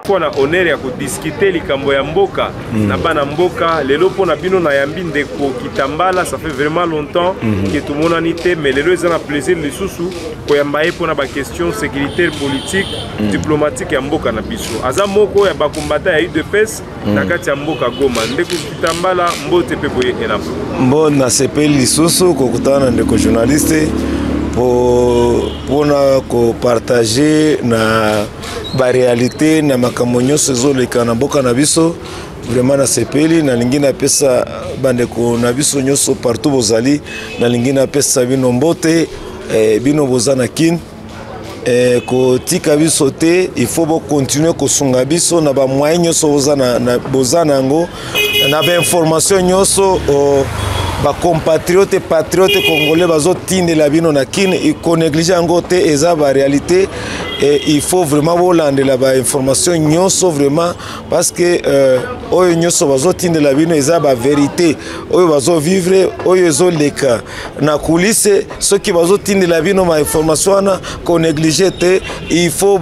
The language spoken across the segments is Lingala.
Kwa na honneur ya kudiscuter likambo ya mboka na bana mboka lelo pona bino na yambi ndeko Kitambala, ça fait vraiment longtemps que tout le monde en était, mais lelo ils ont plaisir les sous ko yamba e pona ba question sécuritaire politique diplomatique ya mboka na biso aza moko ya ba combattant ya UDPS na kati ya mboka Goma ndeko Kitambala mbote pe boye elapo mbona sepeli lisusu kokutana ndeko journaliste pona ko partager na ba réalité na makambo nyonso ezoleka na mboka na biso vraiment na sepeli na lingina pesa bandeko na biso nyonso partout bozali na lingina pesa bino mbote bino bozana kin ko tika biso te il faut bo continuer ko sunga biso na ba moyen nyonso bozana ngo na ba information nyonso ba compatriote patriote congolais bazo tinde la bino na kin ko négliger ngo te eza ba réalité et il faut vraiment volande la ba information nyonso vraiment parce que oyo nyonso bazo tinde la bino eza ba vérité oyo bazo vivre oyo ezo leka na coulisse ceux qui bazo tinde la bino ma information na ko négliger te il faut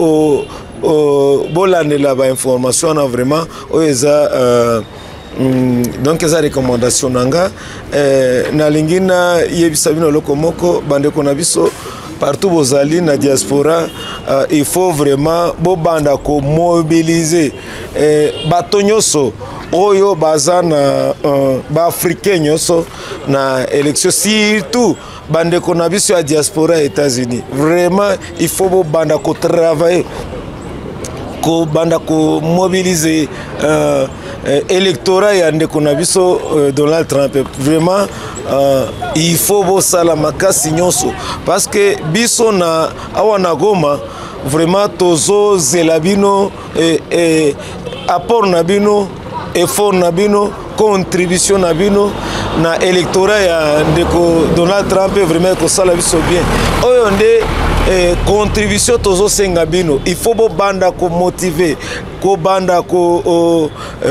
volande la ba information na vraiment oyo eza donc eza recommandation nanga na lingina yebisa bino lokomoko bandeko na biso partout bozali na diaspora il faut vraiment bobanda ko mobiliser bato nyonso oyo baza na ba africain nyonso na élection surtout bandeko na biso ya diaspora États-Unis vraiment il faut bobanda ko travailler ko banda ko mobiliser électorat ya ndeko na biso Donald Trump vraiment il faut bosala makasi nyonso parce que biso na awa na Goma vraiment tozo zela bino apport na bino effort na bino contribution na bino na électorat ya ndeko Donald Trump vraiment ko sala biso bien oyo nde contribution tozo senga bino il faut banda ko motiver ko banda ko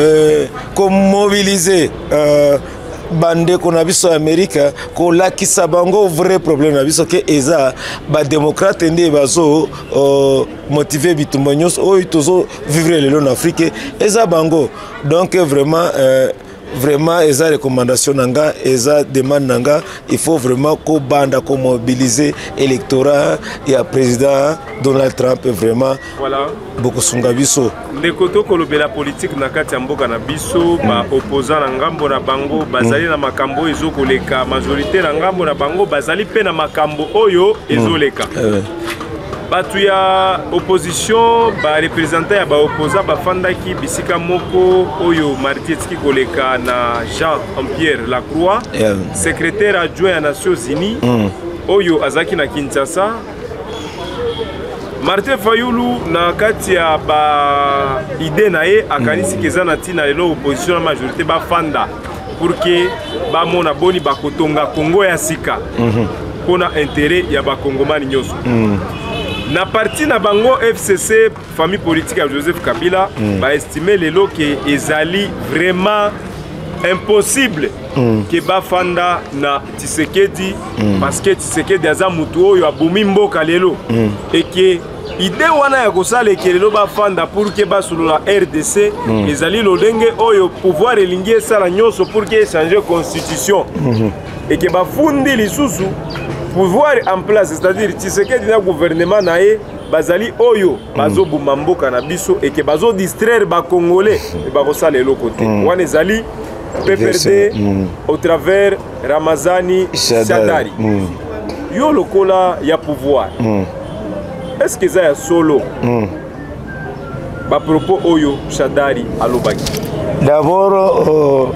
mobiliser bandeko na biso Amerika ko lakisa bango vrai problème na biso ke eza ba démocrate nde bazo motiver bitumba nyonso oyo tozo vivre lelo na Afrique eza bango donc vraiment eza recommandation nanga eza demande nanga il faut vraiment ko banda ko mobiliser électorat ya président Donald Trump vraiment voilà beaucoup sunga biso ndeko to kolobela politique na kati ya mboka na biso ba opposant na ngambo na bango bazali na makambo ezokoleka majorité na ngambo na bango bazali pe na makambo oyo ezoleka batu ya opposition ba représentant ya ba opposant bafandaki bisika moko oyo Martietski koleka na Jean-Pierre Lacroix secrétaire adjoint ya Nations Unies oyo azaki na Kinshasa Martin Fayulu na kati ya ba idée na ye akanisi keza na tina lelo opposition na majorité bafanda pour que ba mona boni bakotonga Congo ya sika pona intérêt ya ba Kongomani nyonso na parti na bango FCC famille politique ya Joseph Kabila ba estimer lelo que ezali vraiment impossible que bafanda na Tshisekedi parce que Tshisekedi aza mutu oyo abumi mboka lelo et que idée wana ya kosala lelo bafanda pour que basolola RDC ezali lolenge oyo pouvoir elingi esala nyonso pour que changer constitution et que bafundi lisusu pouvoir en place, c'est-à-dire Tshisekedi na gouvernement nae bazali oyo bazo buma mboka na biso et que bazo distraire ba congolais et ba kosala eloko te wana ezali PPRD au travers Ramazani Shadari yo lokola ya pouvoir est-ce que ça ya solo ba propos oyo Shadari alobaki d'abord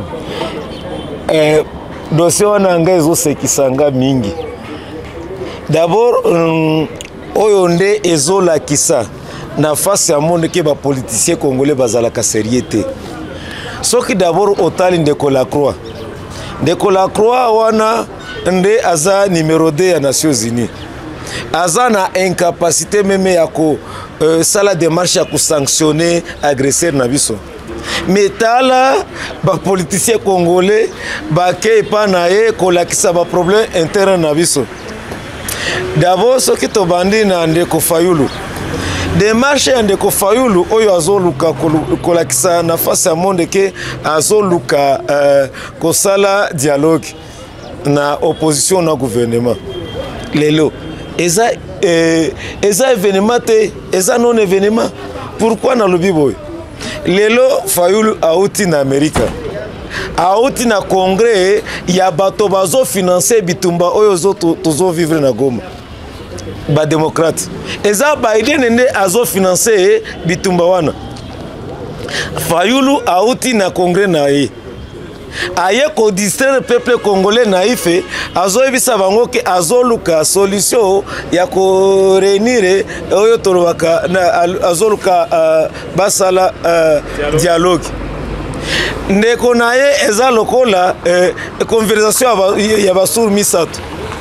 dossier wana nga ezosekisanga mingi d'abord oyo nde ezolakisa na face ya monde ke ba politicien congolais bazalaka sérieux soki d'abord otali ndeko Lacroix wana nde aza numéro 2 ya Nations Unies aza na incapacité meme ya ko sala démarche ya ko sanctionner agresseur na biso mais tala ba politicien congolais ba ke pa na ye ko lakisa ba problème interne na biso d'abord soki to bandi na ndeko Fayulu démarche ya ndeko Fayulu oyo azoluka kolakisa nafasi ya monde ke azoluka kosala dialogue na opposition na gouvernement lelo eza événement te eza non événement. Pourquoi na lobi boy lelo Fayulu auti na Amerika auti na congrès ya bato bazo financer bitumba oyo tozo vivre na Goma ba démocrate eza Biden nde azo financer bitumba wana. Fayulu auti na congrès na ye aye ko distraire peuple congolais naïf azo ebisa bango ke azoluka solution ya ko réunir oyo tolobaka azoluka basala dialogue ndeko na ye eza lokola conversation ya basur misato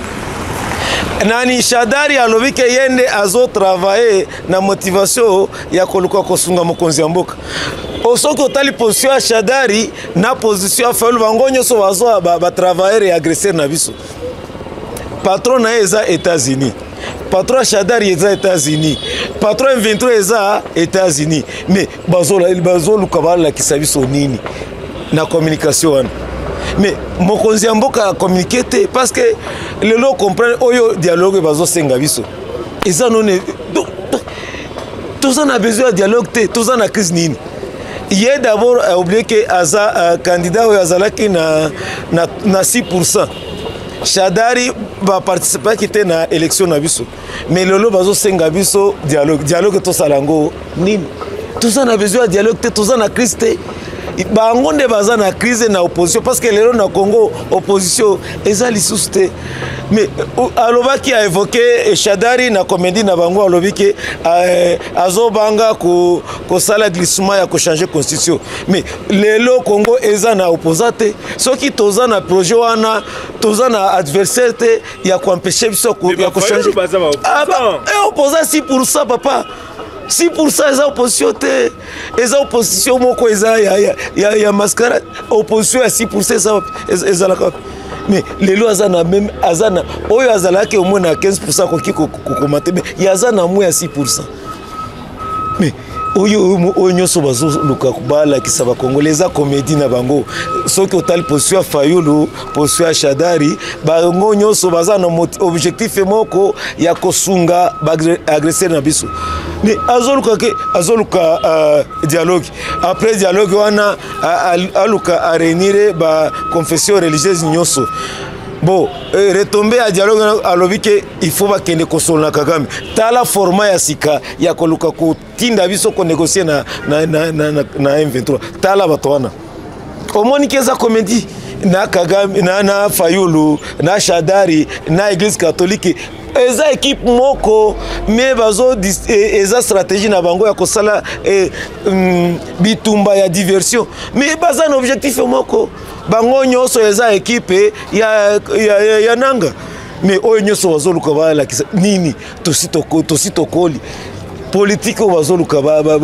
nani Shadari alobi ke yende azo travailler na motivation ya koluka kosunga mokonzi ya mboka. Osoki otali position ya Shadari na position ya Fayulu bango nyonso bazo ba travailler et agresser na biso. Patron na eza États-Unis. Patron Shadari eza États-Unis. Patron M23 eza États-Unis. Mais bazo luka bala kisabiso nini na communication wana. Mais mokonzi ya mboka a communiqué te parce que les gens comprennent oyo dialogue bazo senga biso. Eza non tous en a besoin de dialogue te, tous en a crise nini. Il est d'abord oublié que aza candidat ou azalaki na 6%. Shadari va participer qui était na élection na biso. Mais lolo bazo senga biso dialogue to salango nini. Tous en a besoin de dialogue te, tous en a crise te. Bango nde baza na crise na opposition parce que lelo na Congo opposition eza lisusu te. Mais alobaki a évoqué Shadari na comédie na bango alobiki azobanga ko sala glissement ya ko changer constitution. Mais lelo Congo eza na opposante soki toza na projet wana toza na adversaire te ya ko empêcher biso ya ko changer. Opposant 6% papa. 6% eza opposition te eza opposition moko eza ya mascarade opposition ya 6% eza la kap. Mais lelo azana même azana oyo azalaki au moins na 15% koki kokomate mais yazana moins ya 6%. Mais oyo nyonso bazo luka kubala kisaba congolais comédie na bango soki otali position ya Fayulu position ya Shadari bango nyonso bazana objectif moko ya kosunga agresser na biso. Mais azoluka dialogue après dialogue wana aluka a réunir ba confession religieuse nyonso. Bon, retomber à dialogue alobi ke il faut ba kende kosola Kagame. Tala format ya sika ya koluka ko tinda biso ko négocier na M23. Tala batwana. Omoni keza comédie na Kagame na Fayulu na Shadari na Église catholique. Eza équipe moko mais bazo eza stratégie na bango ya kosala bitumba ya diversion mais baza un objectif moko bango nyonso eza équipe ya nanga mais oyo nyonso bazoluka bala nini tositokoli politique bazoluka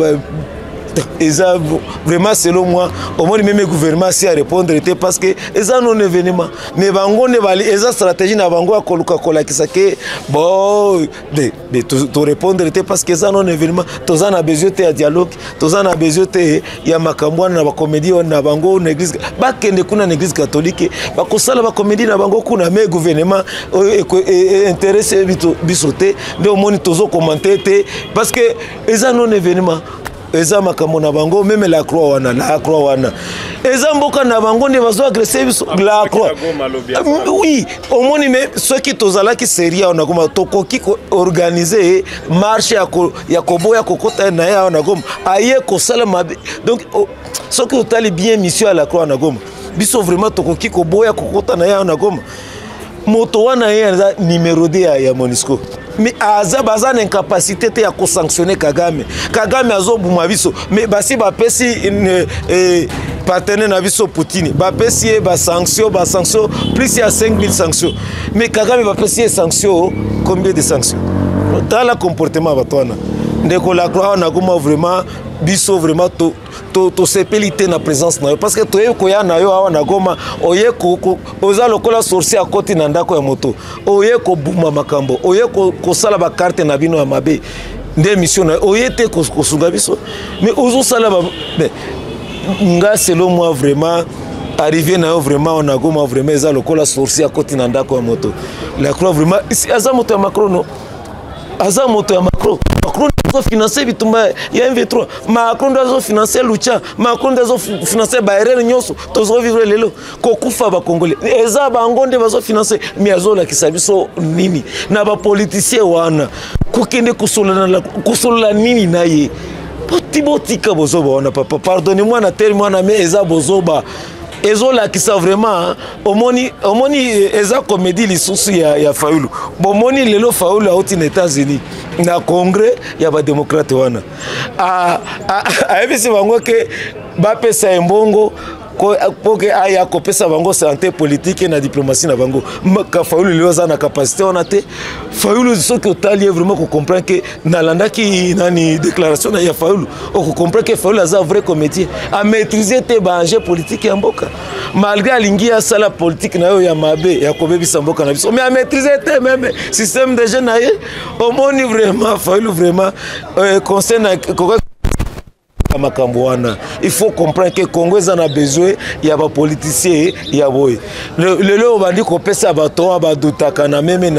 eza vraiment selon moi au moins même gouvernement si à répondre était parce que eza non événement mais bango ne bali eza stratégie na bango a koluka kola kisake bon de répondre était parce que eza non événement toza na besoin de dialogue toza na besoin de ya makambwana na ba comédie na bango na église ba kende kuna na église catholique ba kosala ba comédie na bango kuna mais gouvernement intéressé bisoté de au moins tozo commenter parce que eza non événement eza makambo na bango même la croix wana eza mboka na bango ne bazo agresser biso la croix oui au moins mais ceux qui tozala ki série on a goma tokoki organiser marche ya koboya kokota na ya na goma aye ko sala mabe donc ceux qui otali bien mission à la croix na goma biso vraiment tokoki koboya kokota na ya na goma moto wana ya numéro 2 ya Monisco. Mais aza baza na incapacité te ya ko sanctionner Kagame azo buma biso mais basi ba pesi partenaire na biso Poutine ba pesi ba sanction plus ya 5000 sanctions mais Kagame ba pesi sanctions combien de sanctions dans le comportement batwana ndeko la croix na goma vraiment biso vraiment to sepelité na présence na yo parce que to yeko ya na yo awa na goma oyeko oza lokola sorcier akoti na ndako ya moto oyeko buma makambo oyeko kosala ba carte na bino ya mabe nde mission na oyete kosunga biso mais ozo sala ba nga selon moi vraiment arrivé na vraiment on a goma vraiment eza lokola sorcier à côté na ndako ya moto la croix vraiment aza moto ya Macron no aza moto ya Macron doit financer bitumba ya MV3 Macron doit financer Lucha Macron doit financer Bayern nyonso tozo vivre lelo kokufa ba Congolais eza bangonde bazo financer miazola kisabiso nini na ba politicien wana kokende kusolana nini naye botika bozoba wana papa pardonnez-moi na terme na mais eza bozoba ezola kisa vraiment omoni eza comédie lisusu ya Fayulu bomoni lelo Fayulu auti na États-Unis na congrès ya ba démocrate wana ayebisi bango ke bapesa embongo poke aya kopesa bango santé politique na diplomatie na bango ka Fayulu lelo za na capacité on a te Fayulu soki otali vraiment ko comprendre que nalandaki nani déclaration ya Fayulu o ko comprendre que Fayulu za vrai comédien a maîtriser te ba enjeu politique ya mboka malgré alingia sala politique na yo ya mabe ya kobebisa mboka na biso mais a maîtriser te même système de jeunes na ye au moni vraiment Fayulu vraiment conseil na Makamboana. Il faut comprendre que Congo a besoin ya ba politicien ya boy. Le bandi ko pesa bato abadutaka na meme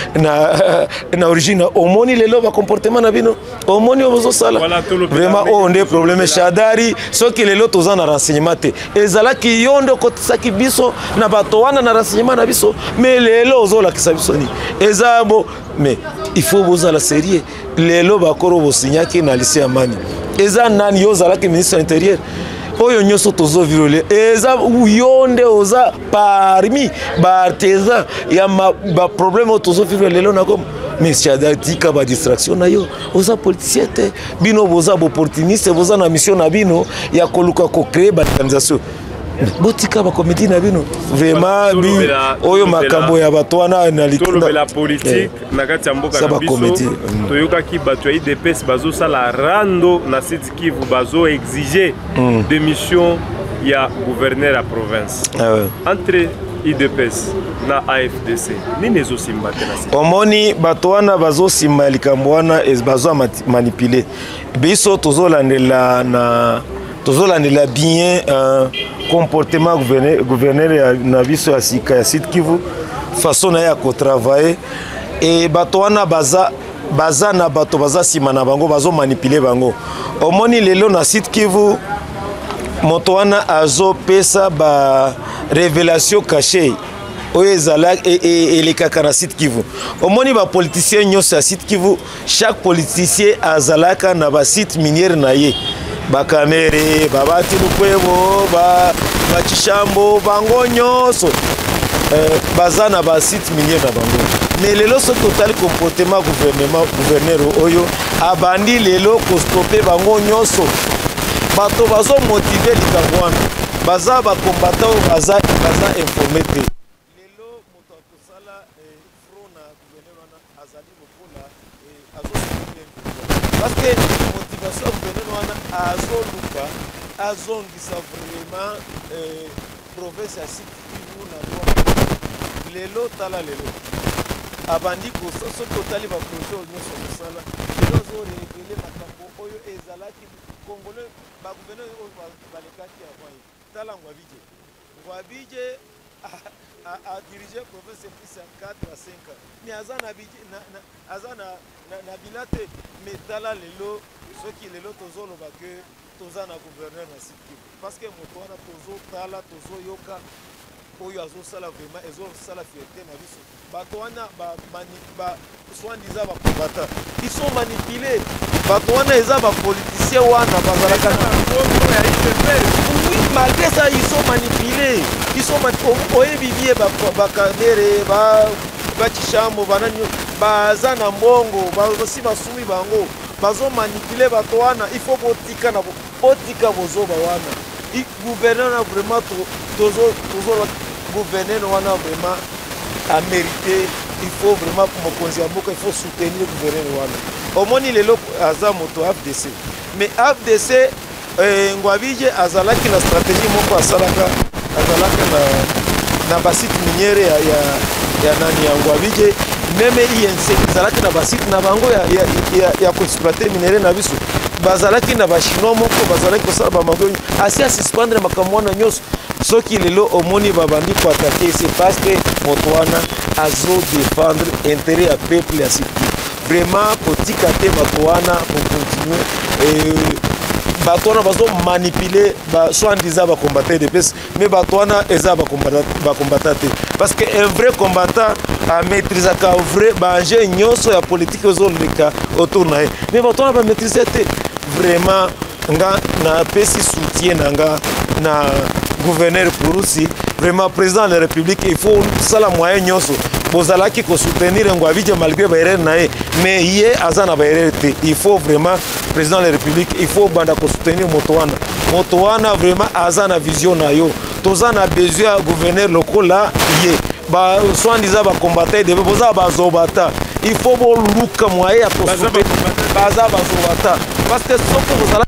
na origine omoni lelo ba comportement na bino omoni ozo sala vraiment on des problèmes Shadari so ki lelo toza na renseignement te ezala ki yondo ko tsaki biso na bato wana na renseignement na biso mais lelo ozo la kisabiso ni ezabo mais il faut boza la série lelo ba koro bo signaki na lycée Amani eza nani yozala ke ministre de l'intérieur oyo nyoso tozo violé eza uyonde oza parmi ba artisan ya ba problème tozo vivre lelo na comme mais Shadatika ba distraction na yo oza politicien te bino boza opportuniste boza na mission na bino ya koluka ko créer ba organisation botika ba comédie na bino vraiment oyo makambo ya batwana na likolo la politique na kati ya mboka na biso toyoka ki bato ya IDPS bazo sala rando na Sud Kivu bazo exiger démission ya gouverneur ya province entre IDPS na AFDC nini ezo simba tena omoni bato wana bazo simba likambo wana bazo manipuler biso tozolandela na tozolandela bien comportement gouverneur na biso ya sika ya Sud Kivu façon na ya ko travailler et bato wana baza na bato baza sima na bango bazo manipuler bango omoni lelo na Sud Kivu moto wana azo pesa ba révélation cachée oyo ezala elekaka na Sud Kivu omoni ba politicien nyonso ya Sud Kivu chaque politicien azalaka na ba site minière na ye bakamere babati lukwebo bachishambo bango nyonso bazana ba site minier na bango mais lelo so total comportement gouverneur oyo abandi lelo ko stopper bango nyonso bato bazo motiver likambo wana baza ba combattant baza informé te lelo moto akosala front na gouverneur wana azali lokola parce que motivation gouverneur wana azoluka azongisa vraiment province ya Sud Kivu na lelo tala lelo abandi kososo totali ba projet nyonso kosala lelo zo révéler makambo oyo ezalaki congolais ba gouverneur oyo balekaki avant tala Ngwabije a dirigé province depuis 4 à 5 ans mais azana bilate mais tala lelo soki lelo tozoloba que toza na gouverneur na Sud Kivu parce que moto wana tozotala tozoyoka oyo azosala vraiment ezosala fierté na biso bato wana soi-disant bacombattant ils sont manipulés bato wana eza bapoliticien wana bazalaka malgré ça ils sont manipulés oyebi bie bakamere bachishambo banani baza na mbongo basi basumi bango bazo manipule bato wana il faut botika bozoba wana gouverneur na vraiment tozo gouverneur wana vraiment a mérité il faut vraiment pour mokonzi ya mboka il faut soutenir gouverneur wana omoni lelo aza moto AFDC mais AFDC Ngwabije azalaki na stratégie moko asalaka azalaka na basite miniere ya nani ya Ngwabije même INC ezalaki na basite na bango ya koexploite minere na biso bazalaki na bachinois moko bazalaki kosala bamango asi asuspendre makambo wana nyonso soki lelo omoni babandi koatake c'est parce que moto wana azodefendre intérêt ya peuple ya Sud Kivu vraiment kotika te bato wana kocontinue bato wana bazomanipuler soi-disant bacombattant de pese mais bato wana eza bacombattant te parce que un vrai combattant amaîtrisaka vrai baenjeu nyonso ya politique ezoleka autour na ye mais bato wana bamaîtrise te vraiment nga napesi soutien na nga na gouverneur Purusi vraiment président de la République il faut sala moyen nyonso bozalaki ko soutenir Ngwabidja malgré baerreur na ye mais ye azana baerreur te il faut vraiment président de la République il faut banda ko soutenir moto wana vraiment azana vision na yo tozana besoin gouverneur lokola ye ba soi-disant ba combattre de boza bazobata il faut boluka moyen ya ko soutenir baza bazobata parce que soko bozala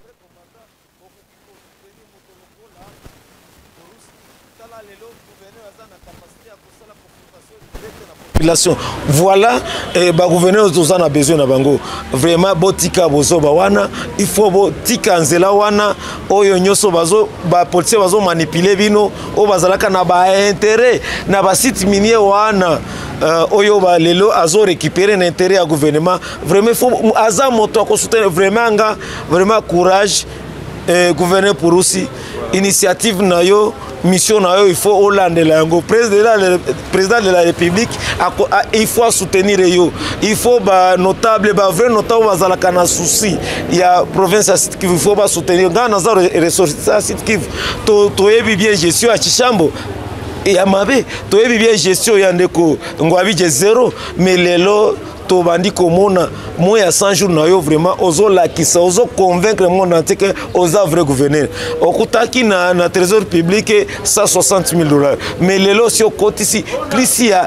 voilà ba gouverneur toza na besoin na bango vraiment botika bozoba wana il faut botika nzela wana oyo nyoso bazo ba police bazo manipuler bino o bazalaka na ba intérêt na ba site minier wana oyo ba lelo azo récupérer l'intérêt à gouvernement vraiment il faut aza moto ko soutenir vraiment nga vraiment courage gouverneur Purusi initiative na yo mission na yo il faut Hollande la yango président de la République il faut soutenir yo il faut ba notable ba vrai notable bazalaka na souci ya province ya Sud Kivu il faut ba soutenir nga na za ressources ya Sud Kivu to yebi bien gestion ya Chishambo ya mabe to yebi bien gestion ya ndeko Ngwabidja zéro mais lelo to bandi komona moya 100 jours na yo vraiment ozo lakisa ozo convaincre monde entier que oza vrai gouverneur okutaki na trésor public $160,000 mais lelo si okotisi plus ya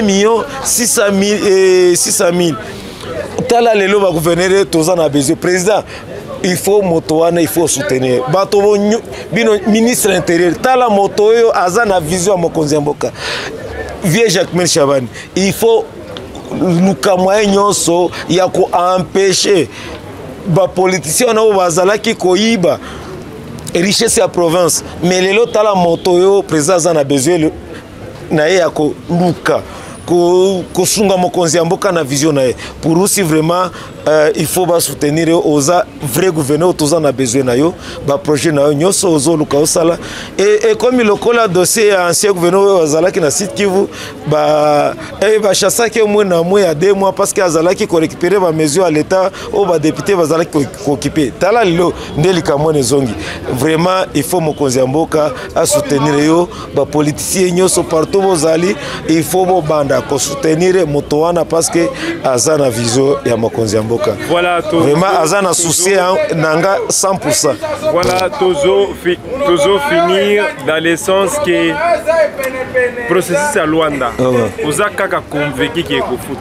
2,600,000 tala lelo ba gouverneur toza na besoin président il faut moto wana il faut soutenir bato bino ministre intérieur tala moto yo azana vision ya mokonzi ya mboka vieux Jacques Chabani il faut luka moyen nyonso ya ko empêcher ba politicien na bazalaki koyiba richesse ya province mais lelo tala moto yo président za na besoin na ye ya ko luka ko sunga mokonzi ya mboka na vision na ye Purusi vraiment il faut ba soutenir oza vrai gouverneur toza na besoin na yo ba projet na yo nyonso ozo luka osala et comme lokola dossier ya ancien gouverneur azalaki na Sud Kivu ba chassaki au moins na mois ya 2 mois parce que azalaki ko récupérer ba mesures à l'état au ba député bazalaki ko occuper tala lilo ndelika mone zongi vraiment il faut mokonzi ya mboka a soutenir yo ba politicien nyonso partout bozali il faut bo banda ko soutenir moto wana parce que azana vision ya mokonzi ya mboka voilà vraiment azana souci nanga 100%. Voilà tozo finir dans le sens que processus à Luanda oza kaka convaincu qui est foot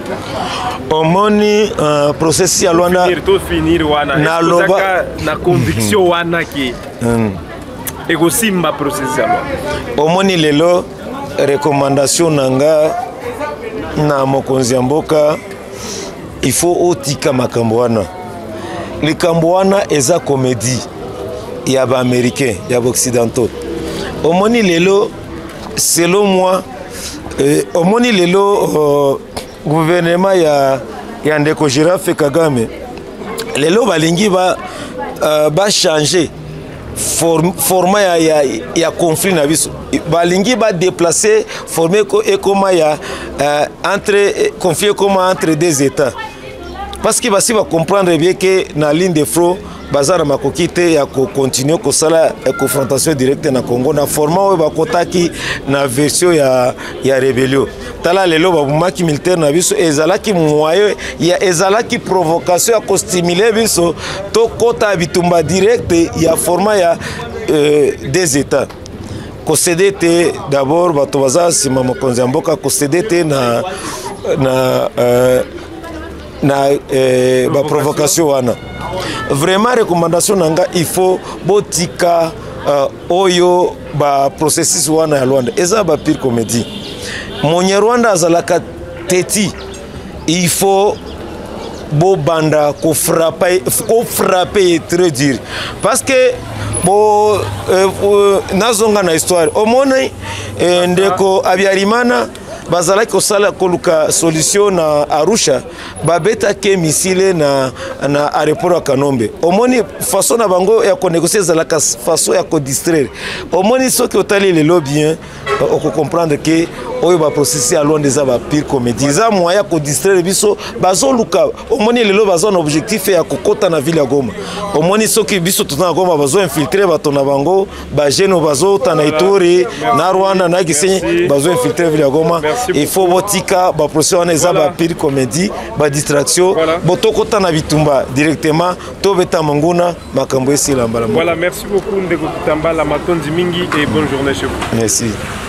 omoni processus à Luanda finir wana na conviction wana qui ego simba processus à Luanda omoni lelo recommandation nanga na mokonzi ya mboka il faut otika makambo wana likambo wana eza comédie ya ba américain ya ba occidentaux omoni lelo selon moi omoni lelo gouvernement ya ndeko Girafe Kagame lelo balingi ba changer format ya conflit na biso balingi ba déplacer former et comment ya entre conflit comment entre deux états parce que basi va comprendre bien que na ligne de front bazara makoki te ya ko continuer ko sala confrontation directe na Congo na format oyo bakotaki na version ya rébellion tala lelo babumaki militaire na biso ezalaki moyen ya ezalaki provocation ya ko stimuler biso to kota bitumba directe ya format ya des états ko céder d'abord bato baza sima mokonzi ya mboka ko céder na ba provocation wana vraiment recommandation nanga il faut botika oyo ba processus wana ya Rwanda eza ba pire comédie Monyarwanda azalaka teti il faut bo banda ko frapper très dur parce que bo nazonga na histoire omone ndeko Habyarimana bazalaki kosala koluka solution na Arusha babetaki misile na aéroport ya Kanombe omoni façon na bango ya konégocier ezalaka façon ya kodistraire omoni soki otali lelo bien okocomprendre ke oyo baprocessi alonde eza bapire comédie eza moyen ya kodistraire biso bazoluka omoni lelo baza na objectif ya kokota na ville ya Goma omoni soki biso tozana Goma bazoinfiltre bato na bango bagene bazota na Ituri na Rwanda na Gisenyi bazoinfiltre ville ya Goma il faut botika baprocessi wana eza bapire comédie badistraction botokota na bitumba directement tobeta monguna makambo esila mbala. Voilà, merci beaucoup Ndeko Kitambala, Matondi Mingi et bonne journée chez vous. Merci.